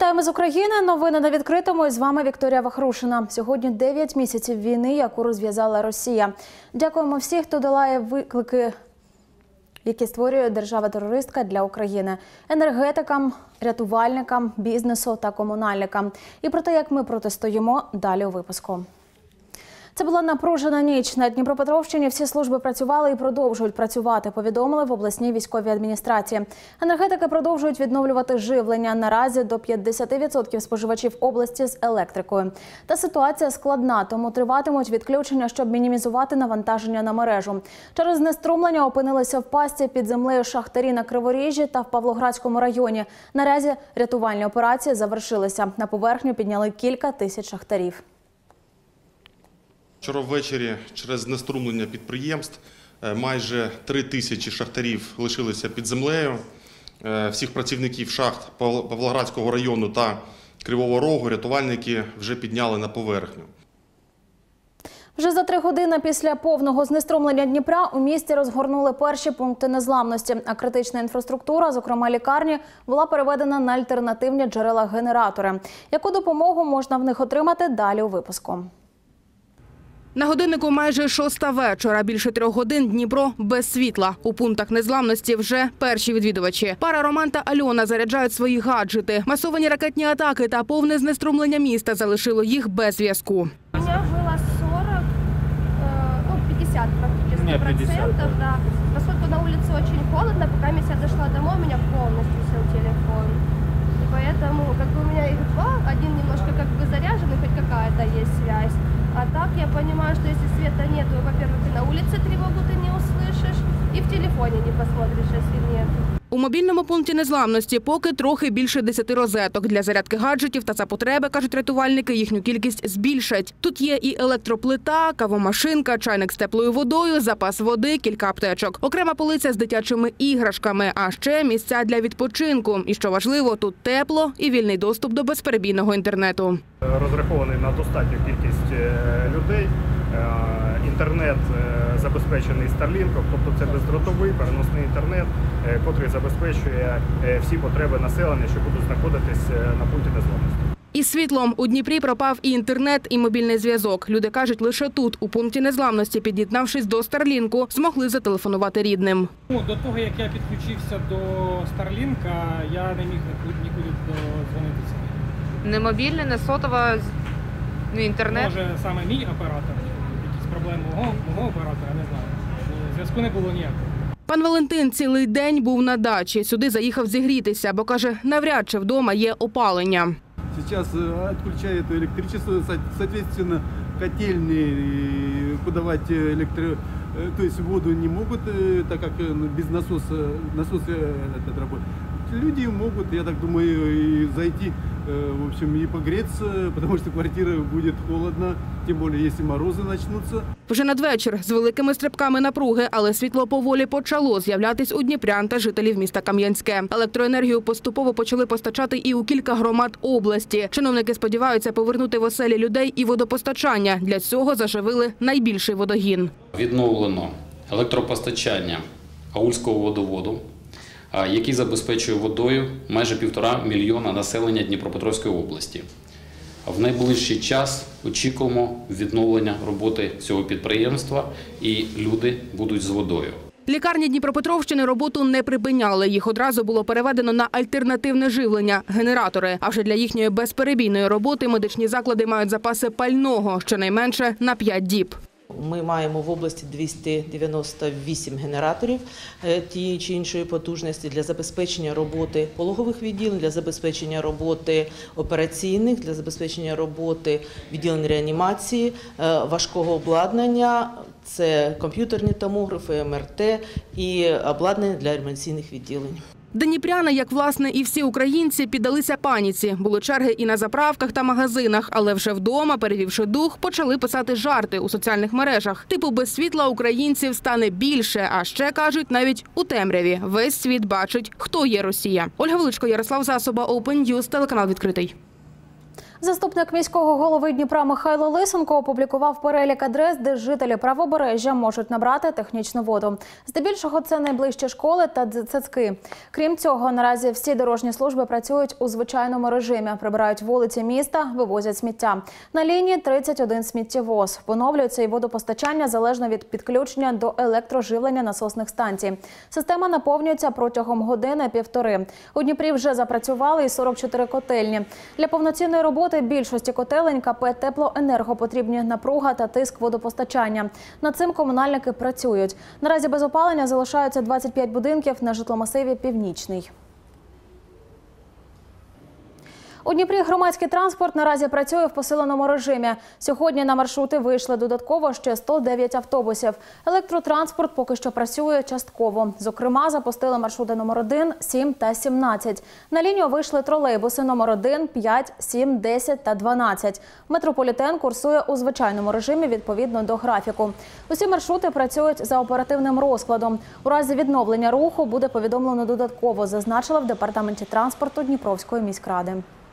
Вітаємо з України. Новини на відкритому. І з вами Вікторія Вахрушина. Сьогодні 9 місяців війни, яку розв'язала Росія. Дякуємо всім, хто долає виклики, які створює держава-терористка для України. Енергетикам, рятувальникам, бізнесу та комунальникам. І про те, як ми протистоїмо, далі у випуску. Це була напружена ніч. На Дніпропетровщині всі служби працювали і продовжують працювати, повідомили в обласній військовій адміністрації. Енергетики продовжують відновлювати живлення. Наразі до 50% споживачів області з електрикою. Та ситуація складна, тому триватимуть відключення, щоб мінімізувати навантаження на мережу. Через знеструмлення опинилися в пастці під землею шахтарі на Криворіжжі та в Павлоградському районі. Наразі рятувальні операції завершилися. На поверхню підняли кілька тисяч шахтарів. Вчора ввечері через знеструмлення підприємств майже 3 тисячі шахтарів лишилися під землею. Всіх працівників шахт Павлоградського району та Кривого Рогу рятувальники вже підняли на поверхню. Вже за 3 години після повного знеструмлення Дніпра у місті розгорнули перші пункти незламності, а критична інфраструктура, зокрема лікарні, була переведена на альтернативні джерела-генератори. Яку допомогу можна в них отримати, далі у випуску. На годиннику майже 6 вечора. Більше 3 годин Дніпро без світла. У пунктах незламності вже перші відвідувачі. Пара Роман та Альона заряджають свої гаджети. Масовані ракетні атаки та повне знеструмлення міста залишило їх без зв'язку. У меня было 50 практически процентов, да. Поскольку на улице очень холодно, пока я дошла домой, у меня полностью сел телефон. И поэтому у меня их 2, один немножко заряжен, и хоть какая-то есть связь. А так я понимаю, что если света нет, то, во-первых, и на улице тревогу ты не услышишь, и в телефоне не посмотришь, если нет. У мобільному пункті незламності поки трохи більше 10 розеток. Для зарядки гаджетів та за потреби, кажуть рятувальники, їхню кількість збільшать. Тут є і електроплита, кавомашинка, чайник з теплою водою, запас води, кілька аптечок. Окрема полиця з дитячими іграшками, а ще місця для відпочинку. І що важливо, тут тепло і вільний доступ до безперебійного інтернету. Розрахований на достатню кількість людей. Інтернет забезпечений Starlink, тобто це бездротовий переносний інтернет, який забезпечує всі потреби населення, що будуть знаходитись на пункті незламності. Із світлом у Дніпрі пропав і інтернет, і мобільний зв'язок. Люди кажуть, лише тут, у пункті незламності, під'єднавшись до Старлінку, змогли зателефонувати рідним. До того, як я підключився до Старлінка, я не міг нікуди додзвонитися. Не мобільне, не сотова, не інтернет? Може, саме мій оператор. Якісь проблеми мого оператора, не знаю. Зв'язку не було ніякого. Пан Валентин цілий день був на дачі. Сюди заїхав зігрітися, бо, каже, навряд чи вдома є опалення. Сейчас отключают электричество, соответственно, котельные подавать то есть воду не могут, так как без насоса этот работает. Люди могут, я так думаю, и зайти, в общем, и погреться, потому что квартира будет холодно, тем более, если морозы начнутся. Вже надвечір з великими стрибками напруги, але світло поволі почало з'являтись у дніпрян та жителів міста Кам'янське. Електроенергію поступово почали постачати і у кілька громад області. Чиновники сподіваються повернути в оселі людей і водопостачання. Для цього заживили найбільший водогін. Відновлено електропостачання Аульського водоводу, який забезпечує водою майже 1,5 мільйона населення Дніпропетровської області. В найближчий час очікуємо відновлення роботи цього підприємства і люди будуть з водою. Лікарні Дніпропетровщини роботу не припиняли. Їх одразу було переведено на альтернативне живлення – генератори. А вже для їхньої безперебійної роботи медичні заклади мають запаси пального щонайменше на 5 діб. Ми маємо в області 298 генераторів тієї чи іншої потужності для забезпечення роботи пологових відділень, для забезпечення роботи операційних, для забезпечення роботи відділень реанімації, важкого обладнання. Це комп'ютерні томографи, МРТ і обладнання для реанімаційних відділень. Дніпряни, як власне і всі українці, піддалися паніці. Були черги і на заправках та магазинах, але вже вдома, перевівши дух, почали писати жарти у соціальних мережах. Типу, без світла українців стане більше, а ще, кажуть, навіть у темряві. Весь світ бачить, хто є Росія. Ольга Величко, Ярослав Засоба, Open News, телеканал «Відкритий». Заступник міського голови Дніпра Михайло Лисенко опублікував перелік адрес, де жителі Правобережжя можуть набрати технічну воду. Здебільшого це найближчі школи та дитсадки. Крім цього, наразі всі дорожні служби працюють у звичайному режимі. Прибирають вулиці міста, вивозять сміття. На лінії 31 сміттєвоз. Поновлюється і водопостачання залежно від підключення до електроживлення насосних станцій. Система наповнюється протягом години-півтори. У Дніпрі вже запрацювали і 44 котельні. Для повноцінної роботи більшості котелень КП «Теплоенерго» потрібні напруга та тиск водопостачання. Над цим комунальники працюють. Наразі без опалення залишаються 25 будинків на житломасиві «Північний». У Дніпрі громадський транспорт наразі працює в посиленому режимі. Сьогодні на маршрути вийшли додатково ще 109 автобусів. Електротранспорт поки що працює частково. Зокрема, запустили маршрути номер 1, 7 та 17. На лінію вийшли тролейбуси номер 1, 5, 7, 10 та 12. Метрополітен курсує у звичайному режимі відповідно до графіку. Усі маршрути працюють за оперативним розкладом. У разі відновлення руху буде повідомлено додатково, зазначила в департаменті транспорту Дніпровської міськради.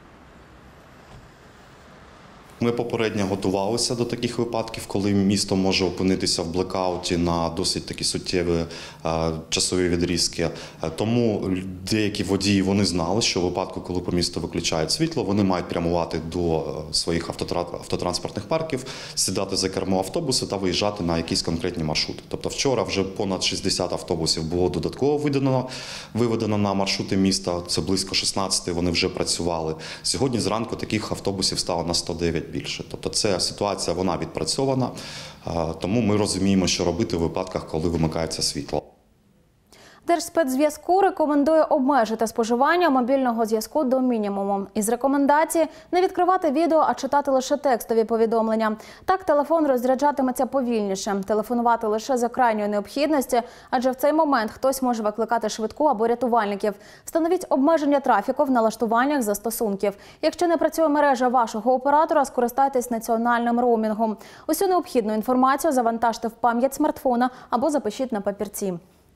Ми попередньо готувалися до таких випадків, коли місто може опинитися в блекауті на досить такі суттєві часові відрізки. Тому деякі водії вони знали, що в випадку, коли по місту виключають світло, вони мають прямувати до своїх автотранспортних парків, сідати за кермо автобусу та виїжджати на якісь конкретні маршрути. Тобто вчора вже понад 60 автобусів було додатково виведено на маршрути міста, це близько 16 вони вже працювали. Сьогодні зранку таких автобусів стало на 109 більше. Тобто ця ситуація, вона відпрацьована, тому ми розуміємо, що робити в випадках, коли вимикається світло. Держспецзв'язку рекомендує обмежити споживання мобільного зв'язку до мінімуму. Із рекомендації не відкривати відео, а читати лише текстові повідомлення. Так телефон розряджатиметься повільніше. Телефонувати лише за крайньої необхідності, адже в цей момент хтось може викликати швидку або рятувальників. Встановіть обмеження трафіку в налаштуваннях застосунків. Якщо не працює мережа вашого оператора, скористайтесь національним роумінгом. Усю необхідну інформацію завантажте в пам'ять смартфона або запишіть на папірці.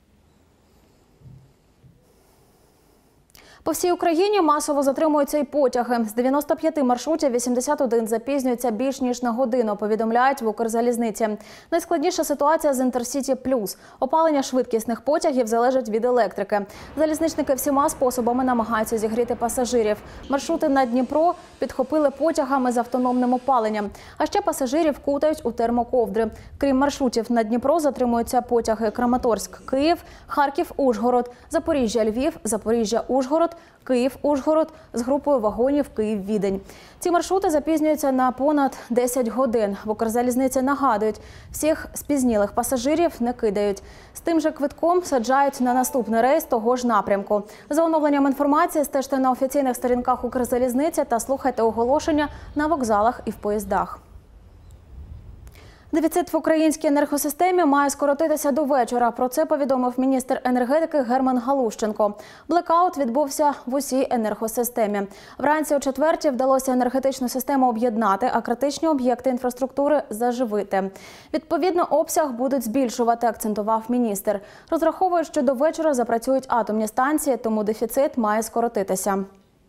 По всій Україні масово затримуються і потяги. З 95 маршрутів 81 запізнюються більш ніж на годину, повідомляють в Укрзалізниці. Найскладніша ситуація з Інтерсіті Плюс. Опалення швидкісних потягів залежить від електрики. Залізничники всіма способами намагаються зігріти пасажирів. Маршрути на Дніпро підхопили потягами з автономним опаленням. А ще пасажирів кутають у термоковдри. Крім маршрутів на Дніпро затримуються потяги Краматорськ-Київ, Харків-Ужгород, Запоріжжя-Львів, Запоріжжя-Ужгород, Київ-Ужгород з групою вагонів Київ-Відень. Ці маршрути запізнюються на понад 10 годин. В Укрзалізниці нагадують, всіх спізнілих пасажирів не кидають. З тим же квитком саджають на наступний рейс того ж напрямку. За оновленням інформації стежте на офіційних сторінках Укрзалізниці та слухайте оголошення на вокзалах і в поїздах. Дефіцит в українській енергосистемі має скоротитися до вечора. Про це повідомив міністр енергетики Герман Галущенко. Блекаут відбувся в усій енергосистемі. Вранці о 4-й вдалося енергетичну систему об'єднати, а критичні об'єкти інфраструктури заживити. Відповідно, обсяг будуть збільшувати, акцентував міністр. Розраховують, що до вечора запрацюють атомні станції, тому дефіцит має скоротитися.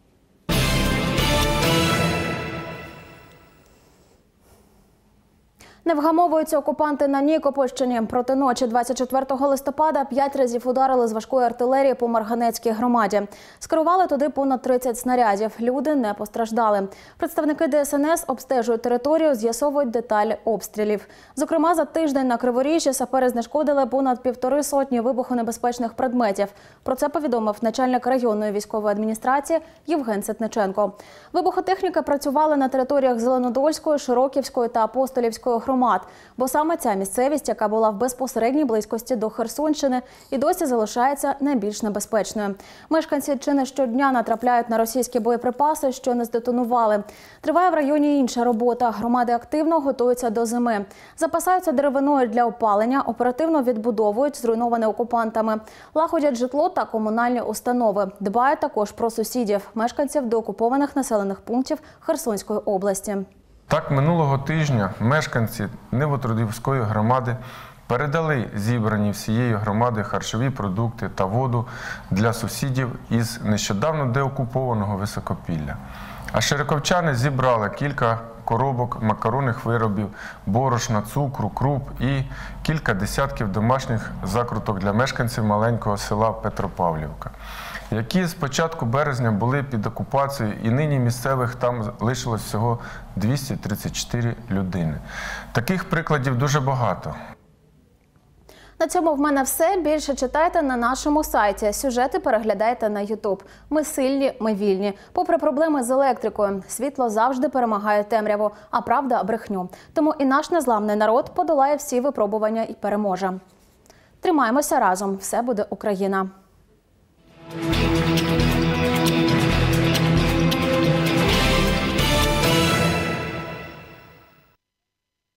Не вгамовуються окупанти на Нікопольщині. Проти ночі 24 листопада 5 разів ударили з важкої артилерії по Марганецькій громаді. Скерували туди понад 30 снарядів. Люди не постраждали. Представники ДСНС обстежують територію, з'ясовують деталі обстрілів. Зокрема, за тиждень на Криворіжжі сапери знешкодили понад 1,5 сотні вибухонебезпечних предметів. Про це повідомив начальник районної військової адміністрації Євген Ситниченко. Вибухотехніки працювали на територіях Зеленодольської, Широківської та Апостолівської громад. Бо саме ця місцевість, яка була в безпосередній близькості до Херсонщини, і досі залишається найбільш небезпечною. Мешканці чи не щодня натрапляють на російські боєприпаси, що не здетонували. Триває в районі інша робота. Громади активно готуються до зими. Запасаються деревиною для опалення, оперативно відбудовують зруйноване окупантами. Лагодять житло та комунальні установи. Дбають також про сусідів, мешканців деокупованих населених пунктів Херсонської області. Так, минулого тижня мешканці Новотрудівської громади передали зібрані всією громади харчові продукти та воду для сусідів із нещодавно деокупованого Високопілля. А широковчани зібрали кілька коробок макаронних виробів, борошна, цукру, круп і кілька десятків домашніх закруток для мешканців маленького села Петропавлівка, які з початку березня були під окупацією, і нині місцевих там лишилось всього 234 людини. Таких прикладів дуже багато. На цьому в мене все. Більше читайте на нашому сайті. Сюжети переглядайте на YouTube. Ми сильні, ми вільні. Попри проблеми з електрикою, світло завжди перемагає темряву, а правда – брехню. Тому і наш незламний народ подолає всі випробування і переможе. Тримаємося разом. Все буде Україна.